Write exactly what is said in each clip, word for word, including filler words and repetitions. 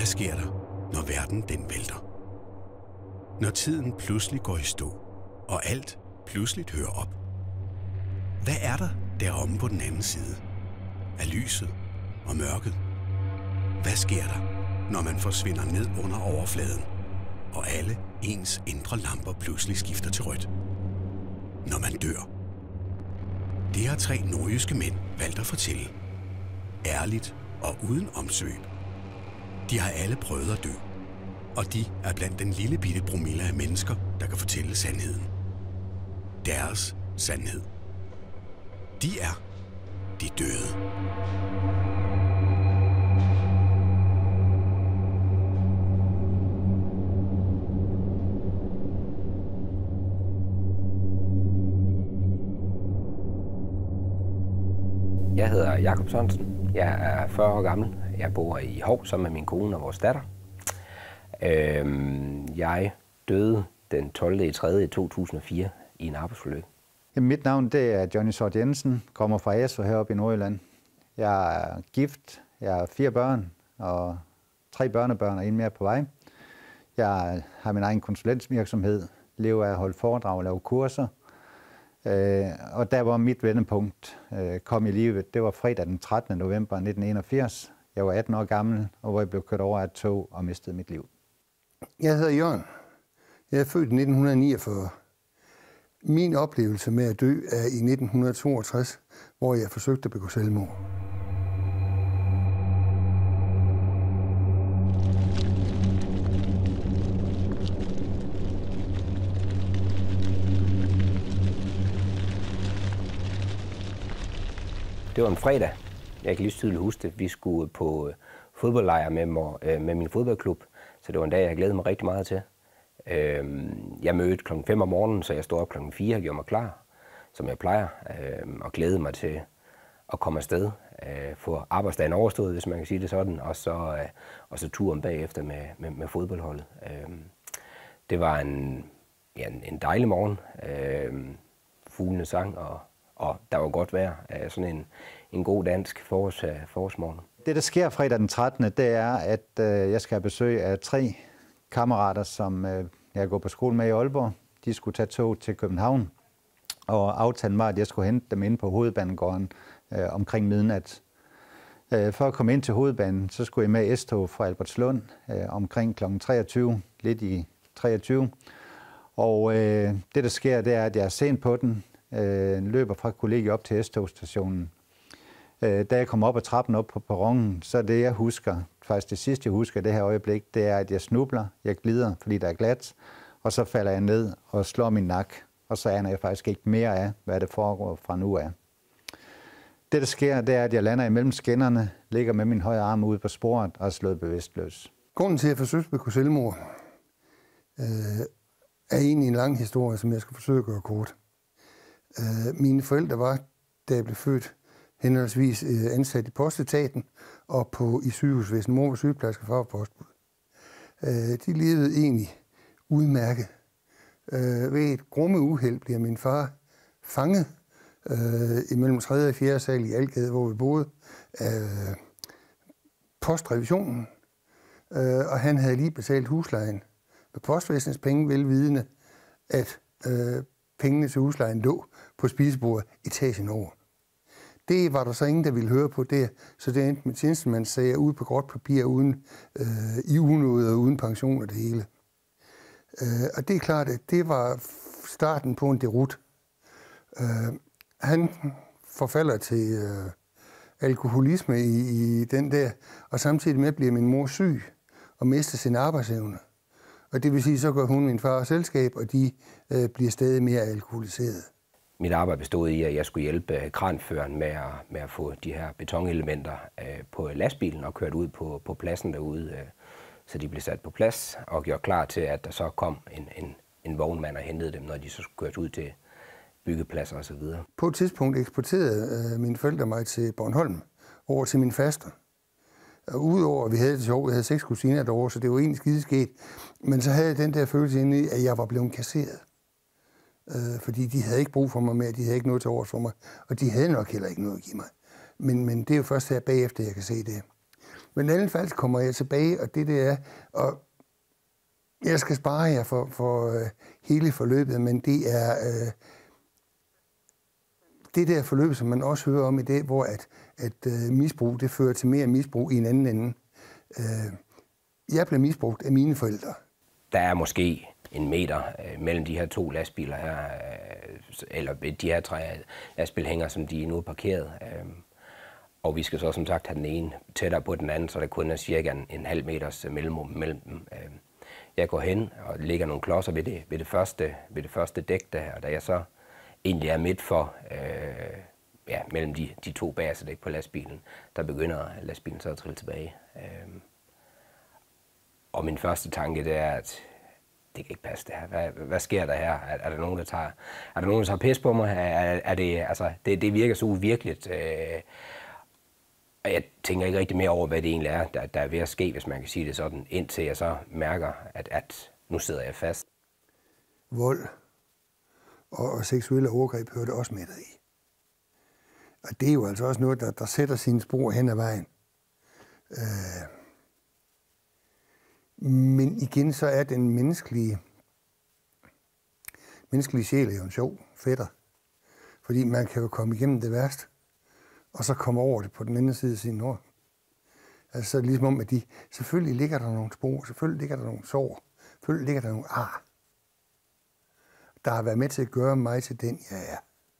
Hvad sker der, når verden den vælter? Når tiden pludselig går i stå, og alt pludseligt hører op. Hvad er der deromme på den anden side? Af lyset og mørket? Hvad sker der, når man forsvinder ned under overfladen, og alle ens indre lamper pludselig skifter til rødt? Når man dør. Det har tre nordjyske mænd valgt at fortælle. Ærligt og uden omsøg. De har alle prøvet at dø, og de er blandt den lille bitte promille af mennesker, der kan fortælle sandheden. Deres sandhed. De er de døde. Jeg hedder Jakob Sørensen. Jeg er fyrre år gammel. Jeg bor i Hov sammen med min kone og vores datter. Jeg døde den tolvte tredje to tusind og fire i en arbejdsulykke. Mit navn det er Johnny Sort Jensen, kommer fra Asso heroppe i Nordjylland. Jeg er gift, jeg har fire børn og tre børnebørn og en mere på vej. Jeg har min egen konsulentvirksomhed, lever af at holde foredrag og lave kurser. Og der var mit vendepunkt kom i livet, det var fredag den trettende november nitten enogfirs. Jeg var atten år gammel, og hvor jeg blev kørt over af et tog og mistede mit liv. Jeg hedder Jørgen. Jeg er født i nitten niogfyrre. Min oplevelse med at dø er i nitten toogtres, hvor jeg forsøgte at begå selvmord. Det var en fredag. Jeg kan lige tydeligt huske det. Vi skulle på fodboldlejr med, med min fodboldklub, så det var en dag, jeg glædede mig rigtig meget til. Jeg mødte klokken fem om morgenen, så jeg stod op klokken fire og gjorde mig klar, som jeg plejer, og glædede mig til at komme afsted, få arbejdsdagen overstået, hvis man kan sige det sådan, og så, og så turen bagefter med, med, med fodboldholdet. Det var en, ja, en dejlig morgen. Fuglene sang, og, og der var godt vejr. Sådan en, en god dansk forårs, forårsmorgen. Det, der sker fredag den trettende, det er, at øh, jeg skal have besøg af tre kammerater, som øh, jeg går på skole med i Aalborg. De skulle tage tog til København, og aftalen var, at jeg skulle hente dem ind på Hovedbanegården øh, omkring midnat. Øh, for at komme ind til Hovedbanen, så skulle jeg med S-tog fra Albertslund øh, omkring klokken treogtyve, lidt i treogtyve. Og øh, det, der sker, det er, at jeg er sent på den, øh, løber fra kollegiet op til S-togstationen. Da jeg kommer op ad trappen op på perronen, så det jeg husker, faktisk det sidste jeg husker i det her øjeblik, det er, at jeg snubler, jeg glider, fordi der er glat, og så falder jeg ned og slår min nak, og så aner jeg faktisk ikke mere af, hvad det foregår fra nu af. Det, der sker, det er, at jeg lander imellem skinnerne, ligger med min højre arm ude på sporet og er slået bevidstløs. Grunden til, at jeg forsøgte at begå selvmord, øh, er egentlig en lang historie, som jeg skal forsøge at gøre kort. Øh, mine forældre var, da jeg blev født, henholdsvis ansat i postetaten og på, i sygehusvæsenet. Mor var sygeplejerske, far var postbud. De levede egentlig udmærket. Ved et grumme uheld bliver min far fanget imellem tredje og fjerde sal i Algade, hvor vi boede, af postrevisionen. Og han havde lige betalt huslejen med postvæsenets penge, velvidende, at pengene til huslejen lå på spisebordet etagen over. Det var der så ingen, der ville høre på det, så det endte med tjenestemandssager ude på gråt papir, uden, øh, i unåde og uden pension og det hele. Øh, og det er klart, at det var starten på en derut. Øh, han forfalder til øh, alkoholisme i, i den der, og samtidig med bliver min mor syg og mister sin arbejdsevne. Og det vil sige, så går hun min far selskab, og de øh, bliver stadig mere alkoholiseret. Mit arbejde bestod i, at jeg skulle hjælpe kranføreren med at, med at få de her betonelementer øh, på lastbilen og kørt ud på, på pladsen derude, øh, så de blev sat på plads og gjort klar til, at der så kom en, en, en vognmand og hentede dem, når de så skulle køres ud til byggepladser osv. På et tidspunkt eksporterede øh, mine forældre mig til Bornholm, over til min faster. Og udover at vi havde det sjovt, jeg havde seks kusiner derovre, så det var egentlig skidesket, men så havde jeg den der følelse inde i, at jeg var blevet kasseret. Øh, fordi de havde ikke brug for mig mere, de havde ikke noget til overs for mig, og de havde nok heller ikke noget at give mig. Men, men det er jo først her bagefter, jeg kan se det. Men i alle fald kommer jeg tilbage, og det det er, og jeg skal spare jer for, for uh, hele forløbet, men det er uh, det der forløb, som man også hører om i dag, hvor at, at uh, misbrug, det fører til mere misbrug i en anden ende. Uh, jeg blev misbrugt af mine forældre. Der er måske en meter øh, mellem de her to lastbiler her, øh, eller de her tre lastbilhænger, som de er nu parkeret. Øh, og vi skal så som sagt have den ene tættere på den anden, så der kun er cirka en, en halv meters mellemrum mellem dem. Øh, jeg går hen og lægger nogle klodser ved det, ved det, første, ved det første dæk der, og da jeg så egentlig er midt for, øh, ja, mellem de, de to bagerste dæk på lastbilen, der begynder lastbilen så at trille tilbage. Øh, og min første tanke, det er, at det kan ikke passe det her. Hvad, hvad sker der her? Er, er der nogen, der tager, er der nogen, der tager pis på mig? Er, er det, altså, det, det virker så uvirkeligt. Øh, og jeg tænker ikke rigtig mere over, hvad det egentlig er, der, der er ved at ske, hvis man kan sige det sådan, indtil jeg så mærker, at, at nu sidder jeg fast. Vold og, og seksuelle overgreb hører det også med dig i. Og det er jo altså også noget, der, der sætter sine spor hen ad vejen. Øh, Men igen, så er den menneskelige, menneskelige sjæl jo en sjov fætter. Fordi man kan jo komme igennem det værste, og så komme over det på den anden side af sin ord. Altså så er det ligesom om, at de, selvfølgelig ligger der nogle spor, selvfølgelig ligger der nogle sår, selvfølgelig ligger der nogle ar, der har været med til at gøre mig til den, jeg er.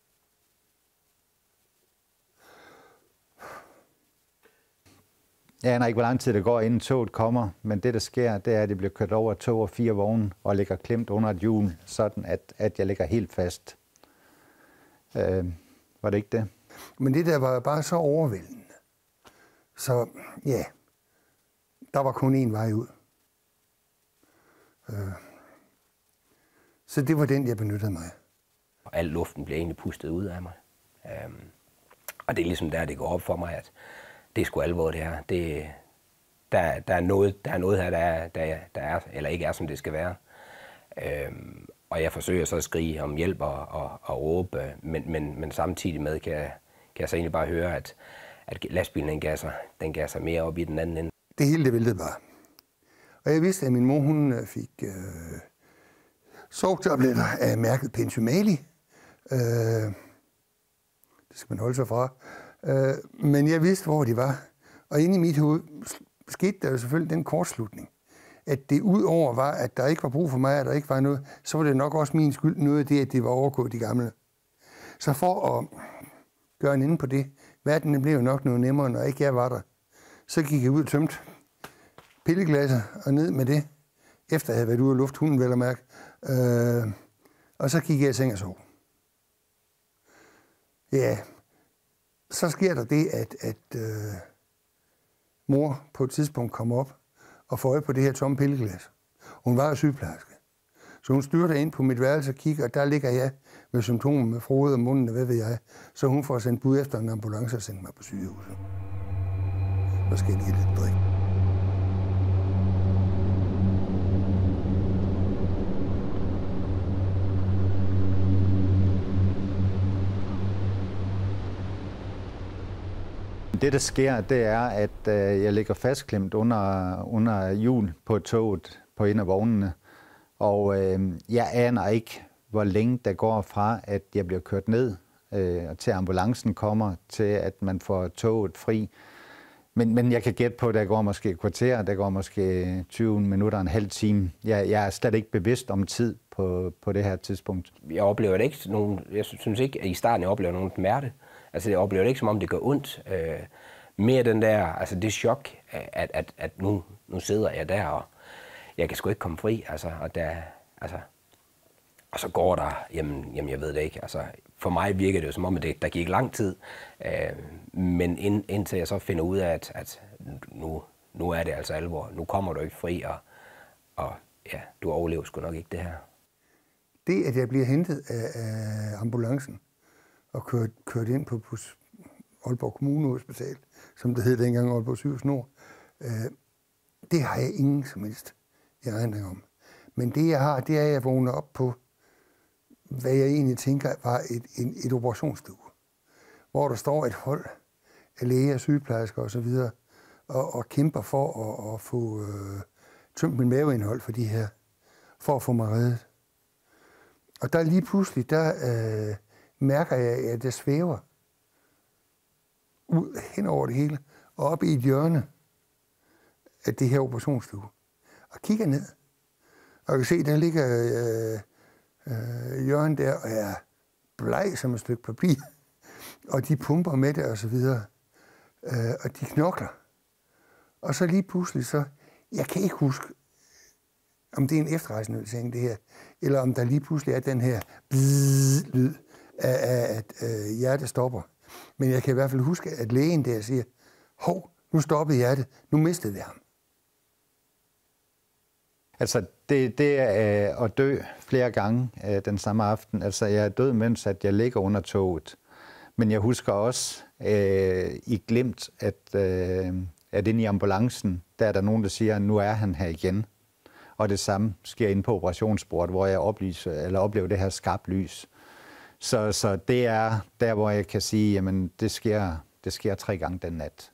Jeg aner ikke, hvor lang tid det går, inden toget kommer, men det, der sker, det er, at det bliver kørt over to og fire vogne og ligger klemt under et hjul, sådan at, at jeg ligger helt fast. Øh, var det ikke det? Men det der var bare så overvældende. Så ja, der var kun én vej ud. Øh, så det var den, jeg benyttede mig af. Al luften bliver egentlig pustet ud af mig. Øhm, og det er ligesom der, det går op for mig, at det er sgu alvor, det her. Det, der, der, er noget, der er noget her, der er, der, der er, eller ikke er, som det skal være. Øhm, og jeg forsøger så at skrige om hjælp og, og, og råbe, men, men, men samtidig med kan jeg, kan jeg så egentlig bare høre, at, at lastbilen den gasser, den gasser mere op i den anden ende. Det hele det væltede bare. Og jeg vidste, at min mor hun fik øh, sovetabletter af mærket Pensumali. Øh, det skal man holde sig fra. Øh, men jeg vidste, hvor de var. Og inde i mit hoved skete der jo selvfølgelig den kortslutning. At det udover var, at der ikke var brug for mig, at der ikke var noget, så var det nok også min skyld noget af det, at det var overgået de gamle. Så for at gøre en ende på det, verden blev jo nok noget nemmere, når ikke jeg var der. Så gik jeg ud og tømte pilleglasser og ned med det, efter jeg havde været ude og lufte hunden, vel at mærke. Øh, og så gik jeg i seng og sov. Ja, så sker der det, at, at øh, mor på et tidspunkt kommer op og får øje på det her tomme pilleglas. Hun var jo sygeplejerske. Så hun styrter ind på mit værelse og kigger, og der ligger jeg med symptomer med frode og munden, og hvad ved jeg. Så hun får sendt bud efter en ambulance og sendt mig på sygehuset. Så skal jeg lige lidt drikke. Det, der sker, det er, at øh, jeg ligger fastklemt under, under hjul på toget på en af vognene. Og øh, jeg aner ikke, hvor længe der går fra, at jeg bliver kørt ned, øh, til ambulancen kommer, til at man får toget fri. Men, men jeg kan gætte på, at der går måske et kvarter, der går måske tyve minutter, en halv time. Jeg, jeg er slet ikke bevidst om tid på, på det her tidspunkt. Jeg oplever det ikke nogen, jeg synes ikke, at i starten jeg oplever nogen smerte. Altså jeg oplever det ikke, som om det gør ondt. Øh, mere den der, altså det chok, at, at, at nu, nu sidder jeg der, og jeg kan sgu ikke komme fri. Altså, og, der, altså, og så går der, jamen, jamen jeg ved det ikke. Altså, for mig virker det jo som om, at det, der gik lang tid. Øh, men ind, indtil jeg så finder ud af, at, at nu, nu er det altså alvor. Nu kommer du ikke fri, og, og ja, du overlever sgu nok ikke det her. Det, at jeg bliver hentet af, af ambulancen og kørt, kørt ind på, på Aalborg Kommunehospital, som det hed dengang, Aalborg Sygehus Nord, øh, det har jeg ingen som helst erindring om. Men det, jeg har, det er, at jeg vågner op på, hvad jeg egentlig tænker var et, et, et operationsstue, hvor der står et hold af læger, sygeplejersker osv., og, og kæmper for at, at få øh, tømt min maveindhold for de her, for at få mig reddet. Og der lige pludselig, der øh, mærker jeg, at det svæver ud hen over det hele, og op i et hjørne af det her operationsstue. Og kigger ned, og jeg kan se, der ligger øh, øh, hjørnet der, og jeg er bleg som et stykke papir. Og de pumper med det, og så videre. Øh, og de knokler. Og så lige pludselig så, jeg kan ikke huske, om det er en efterrejsende det her, eller om der lige pludselig er den her bzzz lyd af, af at øh, hjertet stopper. Men jeg kan i hvert fald huske, at lægen der siger, hov, nu stoppede hjertet, nu mistede vi ham. Altså, det, det er øh, at dø flere gange øh, den samme aften. Altså, jeg er død, mens at jeg ligger under toget. Men jeg husker også øh, i glimt, at, øh, at inde i ambulancen, der er der nogen, der siger, at nu er han her igen. Og det samme sker inde på operationsbordet, hvor jeg oplyser, eller oplever det her skarpt lys. Så, så det er der, hvor jeg kan sige, jamen det sker, det sker tre gange den nat.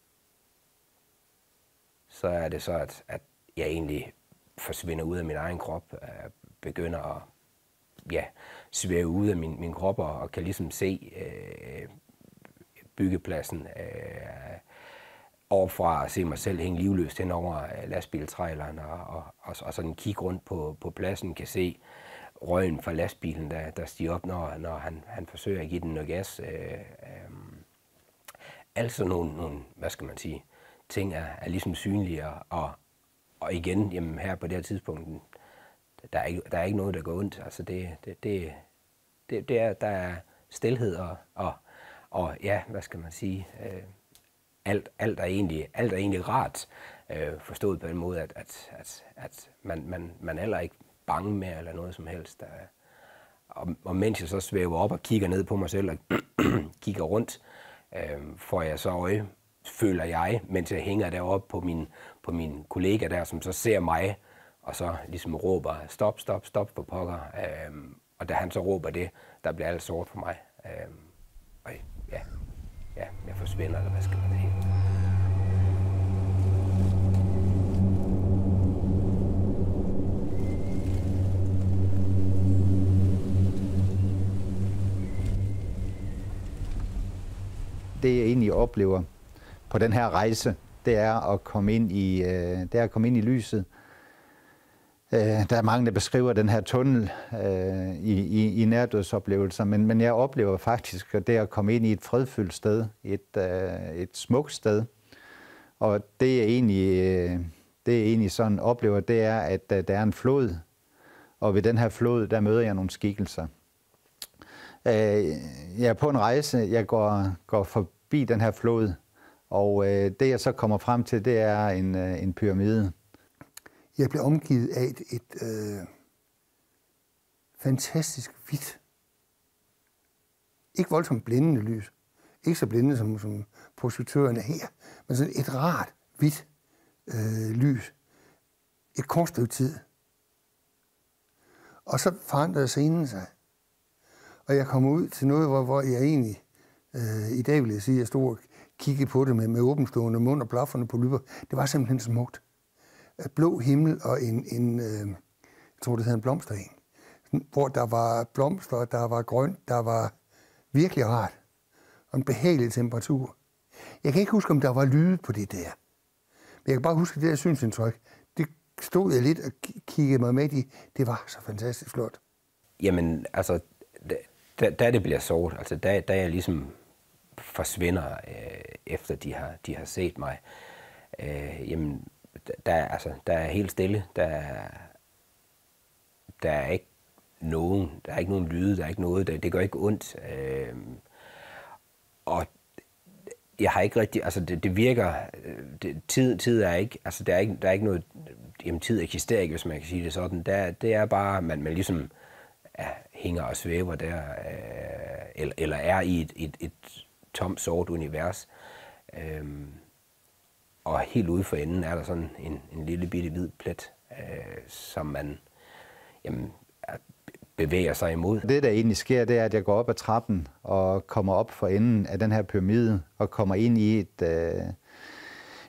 Så er det så, at, at jeg egentlig forsvinder ud af min egen krop, begynder at ja, svæve ud af min, min krop og, og kan ligesom se øh, byggepladsen øh, overfra og se mig selv hænge livløst hen over lastbiltraileren og, og, og, og sådan kigge rundt på, på pladsen, kan se røgen fra lastbilen, der, der stiger op, når, når han, han forsøger at give den noget gas. Øh, øh, altså nogle, nogle, hvad skal man sige, ting er, er ligesom synlige, og, og igen, jamen her på det her tidspunkt, der er ikke, der er ikke noget, der går ondt. Altså det, det, det, det, det er, der er stilhed og, og, og ja, hvad skal man sige, øh, alt, alt, er egentlig, alt er egentlig rart, øh, forstået på den måde, at, at, at, at man, man, man er heller ikke bange med eller noget som helst. Der, og, og mens jeg så svæver op og kigger ned på mig selv og kigger rundt, øh, får jeg så øje, føler jeg, mens jeg hænger deroppe på min, på min kollega der, som så ser mig, og så ligesom råber, stop, stop, stop for pokker. Øhm, og da han så råber det, der bliver alt sort for mig. Øhm, og ja, ja, jeg forsvinder, eller hvad skal man sige. Det jeg egentlig oplever på den her rejse, det er at komme ind i, øh, det er at komme ind i lyset. Øh, der er mange, der beskriver den her tunnel øh, i, i, i nærdødsoplevelser, men, men jeg oplever faktisk at det at komme ind i et fredfyldt sted, et, øh, et smukt sted. Og det jeg egentlig, øh, det jeg egentlig sådan oplever, det er, at øh, der er en flod, og ved den her flod, der møder jeg nogle skikkelser. Øh, jeg er på en rejse, jeg går, går forbi den her flod, og øh, det jeg så kommer frem til, det er en, øh, en pyramide. Jeg blev omgivet af et, et øh, fantastisk hvidt, ikke voldsomt blændende lys, ikke så blændende som, som projektørerne her, men sådan et rart hvidt øh, lys, et kort stykke tid. Og så forandrede scenen sig, og jeg kom ud til noget, hvor, hvor jeg egentlig, øh, i dag vil jeg sige, jeg stod og kiggede på det med, med åbenstående mund og blafferne på lyber. Det var simpelthen smukt. Blå himmel og en, en øh, jeg tror det hedder en blomstereng, hvor der var blomster, der var grønt, der var virkelig rart, og en behagelig temperatur. Jeg kan ikke huske, om der var lyde på det der, men jeg kan bare huske det der synsindtryk. Det stod jeg lidt og kiggede mig med i. Det var så fantastisk flot. Jamen, altså, da, da det bliver sort, altså da, da jeg ligesom forsvinder, øh, efter de har, de har set mig, øh, jamen, Der er, altså, der er helt stille. Der er, der er ikke nogen, der er ikke nogen lyde, der er ikke noget, der, det gør ikke ondt. Øh, og jeg har ikke rigtig, altså det, det virker, det, tid, tid er ikke, altså der er ikke, der er ikke noget, jamen tid eksisterer ikke, hvis man kan sige det sådan. Der, det er bare, man, man ligesom ja, hænger og svæver der, øh, eller, eller er i et, et, et tomt, sort univers. Øh, Og helt ude for enden er der sådan en, en lille bitte hvid plet, øh, som man jamen, bevæger sig imod. Det, der egentlig sker, det er, at jeg går op ad trappen og kommer op for enden af den her pyramide og kommer ind i et, øh,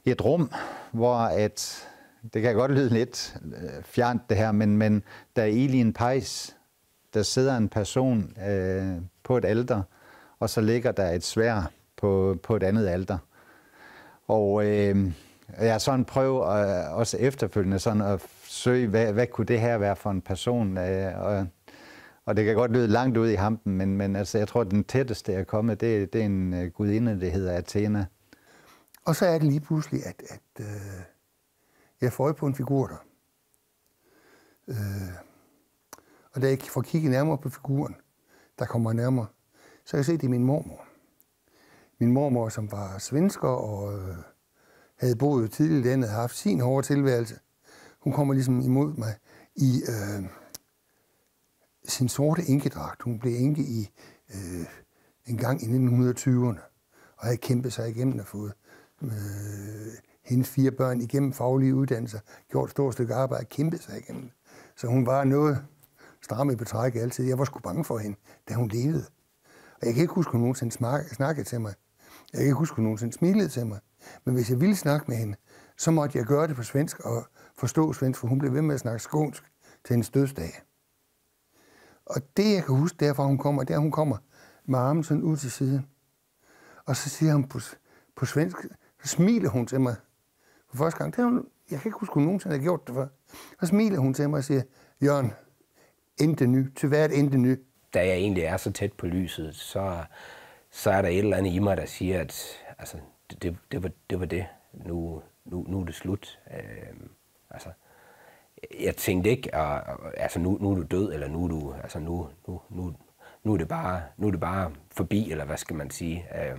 i et rum, hvor at, det kan godt lyde lidt fjernt det her, men, men der er i en pejs, der sidder en person øh, på et alter, og så ligger der et sværd på, på et andet alter. Og øh, jeg har sådan prøvet øh, også efterfølgende sådan at søge, hvad, hvad kunne det her være for en person? Øh, og, og det kan godt lyde langt ud i hampen, men, men altså, jeg tror, at den tætteste, jeg er kommet, det, det er en uh, gudinde, der hedder Athena. Og så er det lige pludselig, at, at øh, jeg får øje på en figur der. Øh, og da jeg får kigget nærmere på figuren, der kommer nærmere, så kan jeg se, at det er min mormor. Min mormor, som var svensker og øh, havde boet tidligere i landet, havde haft sin hårde tilværelse. Hun kommer ligesom imod mig i øh, sin sorte enkedragt. Hun blev enke i øh, en gang i nitten tyverne og havde kæmpet sig igennem og fået øh, hendes fire børn igennem faglige uddannelser, gjort et stort stykke arbejde, kæmpet sig igennem. Så hun var noget stram i betræk altid. Jeg var sgu bange for hende, da hun levede. Og jeg kan ikke huske, at hun nogensinde snakkede til mig. Jeg kan ikke huske, at hun nogensinde smilede til mig. Men hvis jeg ville snakke med hende, så måtte jeg gøre det på svensk og forstå svensk, for hun blev ved med at snakke skånsk til hendes dødsdag. Og det, jeg kan huske derfra, hun kommer, det er, at hun kommer med armen sådan ud til siden. Og så siger hun på, på svensk, så smiler hun til mig for første gang. Det hun, jeg kan ikke huske, hun nogensinde har gjort det før. Så smiler hun til mig og siger, Jørgen, endte ny, tyvärr endte ny. Da jeg egentlig er så tæt på lyset, så, så er der et eller andet i mig, der siger, at altså, det, det, det, var, det var det. Nu, nu, nu er det slut. Øh, altså, jeg tænkte ikke, at, altså, nu, nu er du død, eller nu er du, altså, nu, nu, nu, nu, er det bare, nu er det bare forbi, eller hvad skal man sige. Øh,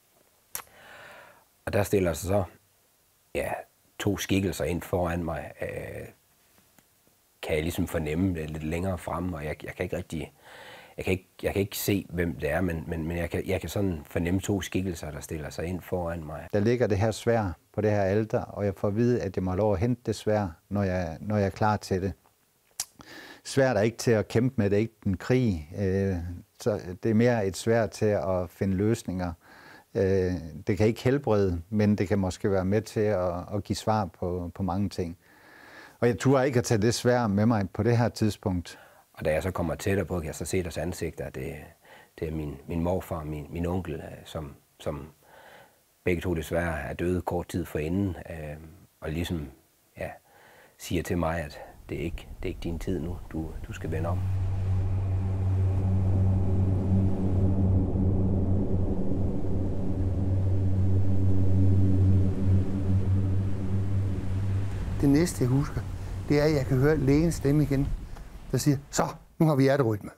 og der stiller sig så ja, to skikkelser ind foran mig. Øh, kan jeg ligesom fornemme det lidt længere frem, og jeg, jeg kan ikke rigtig, jeg kan ikke, jeg kan ikke se, hvem det er, men, men, men jeg, kan, jeg kan sådan fornemme to skikkelser, der stiller sig ind foran mig. Der ligger det her sværd på det her alter, og jeg får at vide, at jeg må have lov at hente det sværd, når jeg, når jeg er klar til det. Sværd er ikke til at kæmpe med, det er ikke en krig. Øh, så det er mere et sværd til at finde løsninger. Øh, det kan ikke helbrede, men det kan måske være med til at, at give svar på, på mange ting. Og jeg turde ikke at tage det sværd med mig på det her tidspunkt. Og da jeg så kommer tættere på, kan jeg så se deres ansigter. Det, det er min, min morfar og min, min onkel, som, som begge to desværre er døde kort tid forinden. Øh, og ligesom ja, siger til mig, at det er ikke, det er ikke din tid nu. Du, du skal vende om. Det næste, jeg husker, det er, at jeg kan høre lægens stemme igen, der siger, så, nu har vi hjerterytme.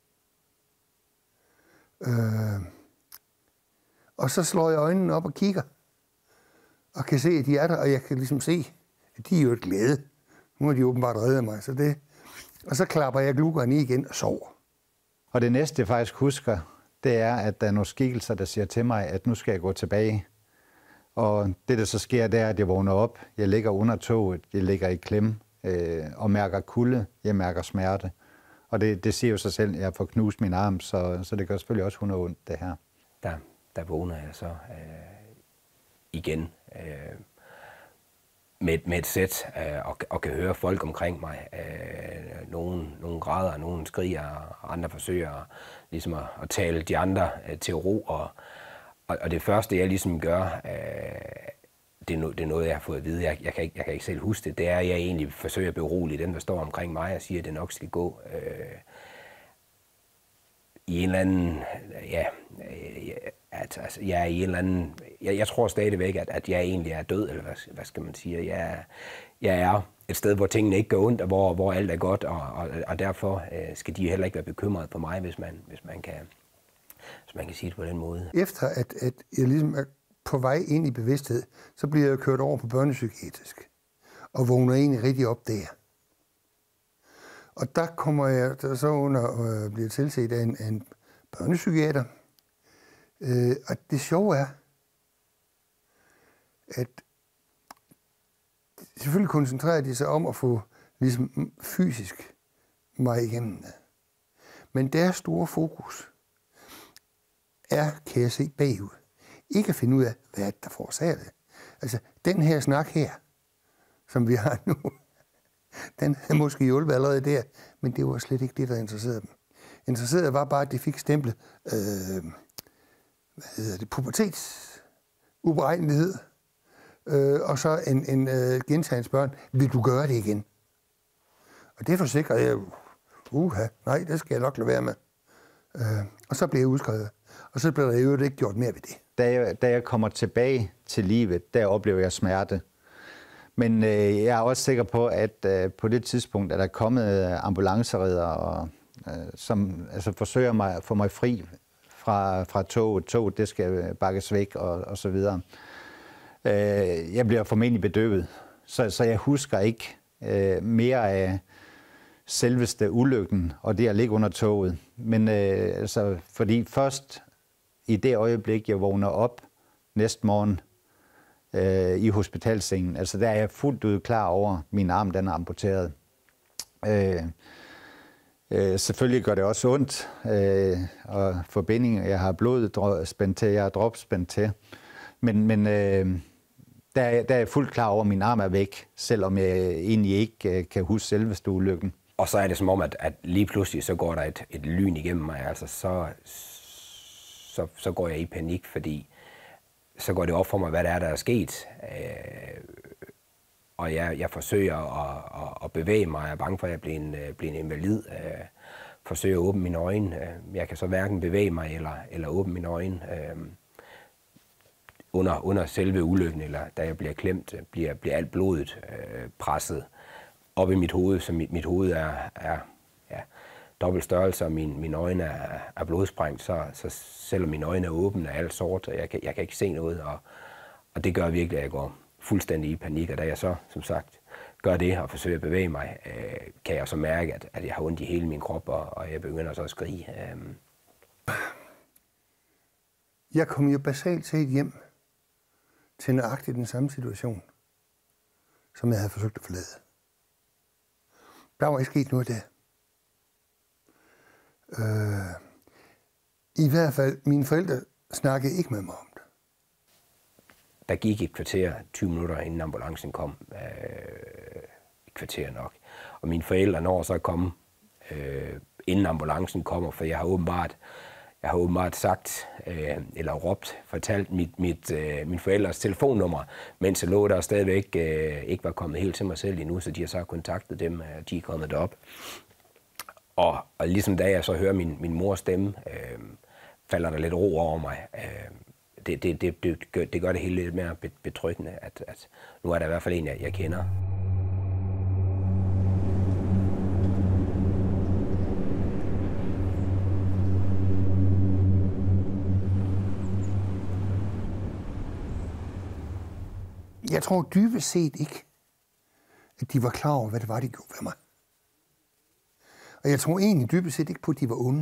Øh, og så slår jeg øjnene op og kigger, og kan se, at de er der, og jeg kan ligesom se, at de er jo et glæde. Nu har de åbenbart reddet mig, så det... Og så klapper jeg glukkeren i igen og sover. Og det næste, jeg faktisk husker, det er, at der er nogle skikkelser, der siger til mig, at nu skal jeg gå tilbage. Og det, der så sker, det er, at jeg vågner op. Jeg ligger under toget, jeg ligger i klemme øh, og mærker kulde, jeg mærker smerte. Og det, det siger jo sig selv, at jeg får knust min arm, så, så det gør selvfølgelig også hundrede ondt, det her. Der, der vågner jeg så øh, igen øh, med, med et sæt øh, og, og kan høre folk omkring mig. Øh, nogen, nogen græder, nogen skriger, og andre forsøger ligesom at, at tale de andre øh, til ro. Og, og, og det første, jeg ligesom gør, øh, det, er no, det er noget, jeg har fået at vide. Jeg, jeg, kan ikke, jeg kan ikke selv huske det. Det er, at jeg egentlig forsøger at berolige dem, der står omkring mig og siger, at det nok skal gå. Øh, I en eller anden, ja, at altså, jeg er i en eller anden, jeg, jeg tror stadigvæk, at, at jeg egentlig er død, eller hvad, hvad skal man sige, jeg, jeg er et sted, hvor tingene ikke går ondt, og hvor, hvor alt er godt, og, og, og derfor øh, skal de heller ikke være bekymrede på mig, hvis man, hvis man kan, hvis man kan sige det på den måde. Efter at, at jeg ligesom er på vej ind i bevidsthed, så bliver jeg kørt over på børnepsykiatrisk, og vågner egentlig rigtig op der. Og der kommer jeg så under og øh, bliver tilset af en, af en børnepsykiater. Øh, og det sjove er, at selvfølgelig koncentrerer de sig om at få ligesom, fysisk mig igennem det. Men deres store fokus er, kan jeg se bagud, ikke at finde ud af, hvad der forårsager det. Altså, den her snak her, som vi har nu, den havde måske hjulpet allerede der, men det var slet ikke det, der interesserede dem. Interesseret var bare, at de fik stemplet, øh, hvad hedder det, pubertetsuberegnelighed, øh, og så en, en øh, gentagens børn, vil du gøre det igen? Og det forsikrede jeg, uha, nej, det skal jeg nok lade være med. Øh, og så blev jeg udskrevet, og så blev der jo ikke gjort mere ved det. Da jeg, da jeg kommer tilbage til livet, der oplever jeg smerte. Men øh, jeg er også sikker på, at øh, på det tidspunkt er der kommet ambulanceridder, og, øh, som altså, forsøger mig at få mig fri fra, fra toget. Toget, det skal bakkes væk, og, og så videre. Øh, jeg bliver formentlig bedøvet, så, så jeg husker ikke øh, mere af selveste ulykken, og det at ligge under toget. Men øh, altså, fordi først i det øjeblik, jeg vågner op næste morgen, i hospitalsengen. Altså der er jeg fuldt ud klar over, at min arm den er amputeret. Øh, øh, selvfølgelig gør det også ondt, øh, og forbinding, jeg har blod spændt til, jeg har drop spændt til. Men, men øh, der, er, der er jeg fuldt klar over, at min arm er væk, selvom jeg egentlig ikke kan huske selveste ulykken. Og så er det som om, at, at lige pludselig så går der et, et lyn igennem mig. Altså så, så, så går jeg i panik, fordi så går det op for mig, hvad der er, der er sket. Øh, og jeg, jeg forsøger at, at, at bevæge mig. Jeg er bange for, at jeg bliver en, bliver en invalid. Øh, forsøger at åbne mine øjne. Jeg kan så hverken bevæge mig eller, eller åbne mine øjne. Øh, under, under selve ulykken, eller da jeg bliver klemt, bliver, bliver alt blodet øh, presset op i mit hoved, så mit, mit hoved er, er ja, dobbelt størrelse, og mine, mine øjne er, er blodsprængt, så, så selvom mine øjne er åbne, er alt sort, og jeg kan, jeg kan ikke se noget, og, og det gør virkelig, at jeg går fuldstændig i panik, og da jeg så, som sagt, gør det og forsøger at bevæge mig, øh, kan jeg så mærke, at, at jeg har ondt i hele min krop, og, og jeg begynder så at skrige. Øh. Jeg kom jo basalt set hjem til nøjagtigt den samme situation, som jeg havde forsøgt at forlade. Der var ikke sket noget der. Øh, I hvert fald, mine forældre snakkede ikke med mig om det. Der gik et kvarter, tyve minutter inden ambulancen kom. Øh, et kvarter nok. Og mine forældre når så at komme, øh, inden ambulancen kommer, for jeg har åbenbart, jeg har åbenbart sagt, øh, eller råbt, fortalt mit, mit, øh, min forældres telefonnummer, mens jeg lå der og stadigvæk øh, ikke var kommet helt til mig selv endnu, så de har så kontaktet dem, og de er kommet derop. Og, og ligesom da jeg så hører min, min mors stemme, øh, falder der lidt ro over mig. Øh, det, det, det, det, gør, det gør det hele lidt mere betryggende, at, at nu er der i hvert fald en, jeg, jeg kender. Jeg tror dybest set ikke, at de var klar over, hvad det var, de gjorde ved mig. Og jeg tror egentlig dybest set ikke på, at de var onde.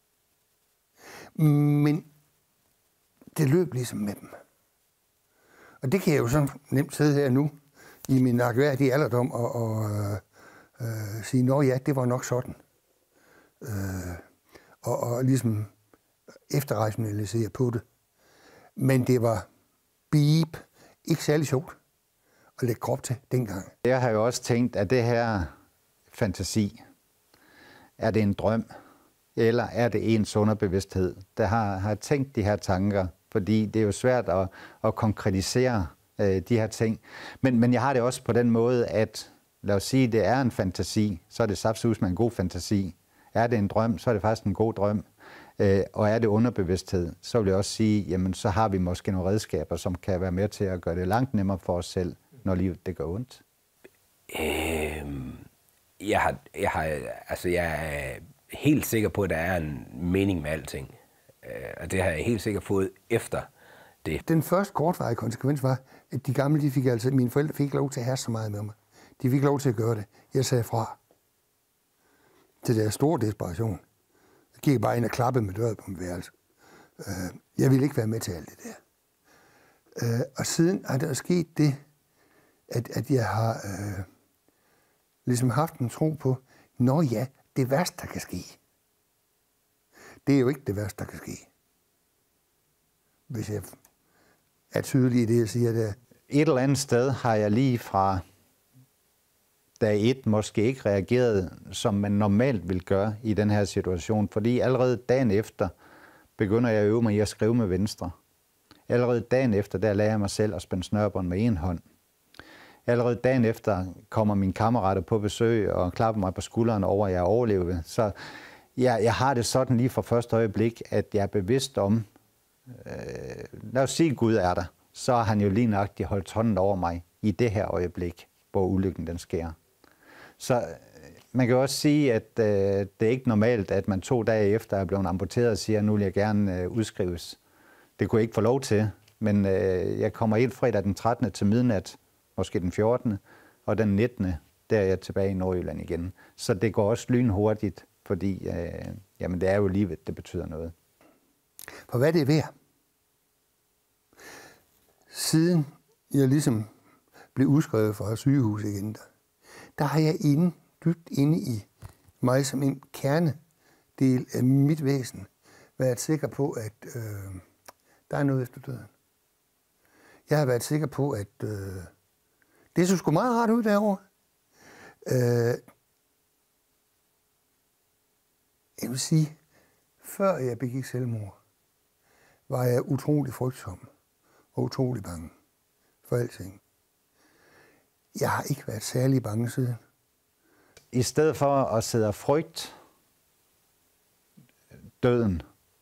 Men det løb ligesom med dem. Og det kan jeg jo så nemt sidde her nu, i min akværdige alderdom, og, og øh, sige, nå ja, det var nok sådan. Øh, og, og ligesom efterrationalisere på det. Men det var beep, ikke særlig sjovt at lægge krop til dengang. Jeg har jo også tænkt, at det her fantasi, er det en drøm, eller er det ens underbevidsthed, der har, har tænkt de her tanker? Fordi det er jo svært at, at konkretisere øh, de her ting. Men, men jeg har det også på den måde, at lad os sige, at det er en fantasi, så er det saftsus med en god fantasi. Er det en drøm, så er det faktisk en god drøm. Øh, og er det underbevidsthed, så vil jeg også sige, jamen så har vi måske nogle redskaber, som kan være med til at gøre det langt nemmere for os selv, når livet det gør ondt. Øhm, jeg, har, jeg, har, altså jeg er helt sikker på, at der er en mening med alting. Øh, og det har jeg helt sikkert fået efter det. Den første kortvarige konsekvens var, at de gamle, de fik altså, mine forældre fik lov til at have så meget med mig. De fik lov til at gøre det. Jeg sagde fra. Til deres store desperation. Jeg gik bare ind og klappede med døren på mit værelse. Jeg ville ikke være med til alt det der. Og siden har der sket det, at, at jeg har øh, ligesom haft en tro på, nå ja, det værste, der kan ske. Det er jo ikke det værste, der kan ske. Hvis jeg er tydelig i det, jeg siger der. et eller andet sted har jeg lige fra dag et måske ikke reageret, som man normalt vil gøre i den her situation, fordi allerede dagen efter begynder jeg at øve mig i at skrive med venstre. Allerede dagen efter, der lærer jeg mig selv at spænde snørbånd med en hånd. Allerede dagen efter kommer mine kammerater på besøg og klapper mig på skulderen over, at jeg er overlevet. Så jeg, jeg har det sådan lige fra første øjeblik, at jeg er bevidst om, øh, lad os sige, Gud er der, så har han jo lige nøjagtigt holdt hånden over mig i det her øjeblik, hvor ulykken den sker. Så man kan også sige, at øh, det er ikke normalt, at man to dage efter er blevet amputeret og siger, at nu vil jeg gerne øh, udskrives. Det kunne jeg ikke få lov til, men øh, jeg kommer helt fredag den trettende til midnat, måske den fjortende, og den nittende der er jeg tilbage i Nordjylland igen. Så det går også lynhurtigt, fordi øh, jamen, det er jo livet, det betyder noget. For hvad det er værd? Siden jeg ligesom blev udskrevet fra sygehus igen, der, der har jeg inde, dybt inde i mig som en kernedel af mit væsen været sikker på, at øh, der er noget efter døden. Jeg har været sikker på, at øh, det så sgu meget rart ud derovre. Øh, jeg vil sige, før jeg begik selvmord, var jeg utrolig frygtsom og utrolig bange for alting. Jeg har ikke været særlig bange siden. I stedet for at sidde og frygt døden,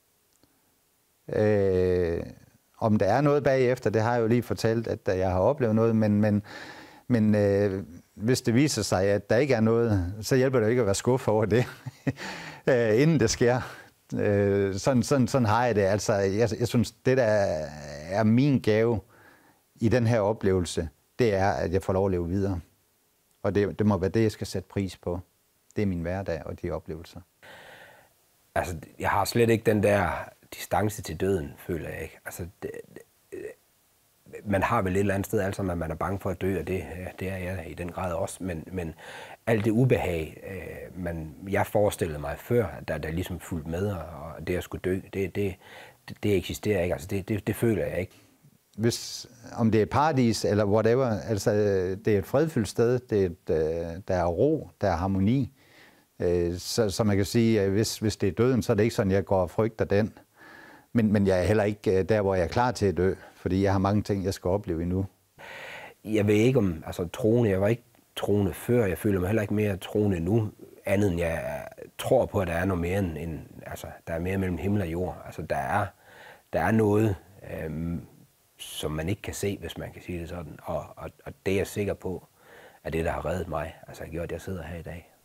øh, om der er noget bagefter, det har jeg jo lige fortalt, at jeg har oplevet noget, men, men, men øh, hvis det viser sig, at der ikke er noget, så hjælper det jo ikke at være skuffet over det, øh, inden det sker. Øh, sådan, sådan, sådan har jeg det. Altså, jeg, jeg synes, det der er min gave i den her oplevelse, det er, at jeg får lov at leve videre. Og det, det må være det, jeg skal sætte pris på. Det er min hverdag og de oplevelser. Altså, jeg har slet ikke den der distance til døden, føler jeg ikke. Altså, det, det, man har vel et eller andet sted, altså, at man er bange for at dø, og det, det er jeg i den grad også. Men, men alt det ubehag, øh, man, jeg forestillede mig før, der, der ligesom fulgte med, og det at skulle dø, det, det, det, det eksisterer ikke. Altså, det, det, det føler jeg ikke. Hvis, om det er paradis eller whatever, altså det er et fredfyldt sted, det er et, øh, der er ro, der er harmoni. Øh, så, så man kan sige, at hvis, hvis det er døden, så er det ikke sådan, at jeg går og frygter den. Men, men jeg er heller ikke der, hvor jeg er klar til at dø, fordi jeg har mange ting, jeg skal opleve endnu. Jeg ved ikke om, altså troende, jeg var ikke troende før, jeg føler mig heller ikke mere troende nu, andet end jeg tror på, at der er noget mere end, end altså der er mere mellem himmel og jord. Altså der er, der er noget, øh, som man ikke kan se, hvis man kan sige det sådan. Og, og, og det er jeg sikker på, at det, der har reddet mig, altså har gjort, at jeg sidder her i dag.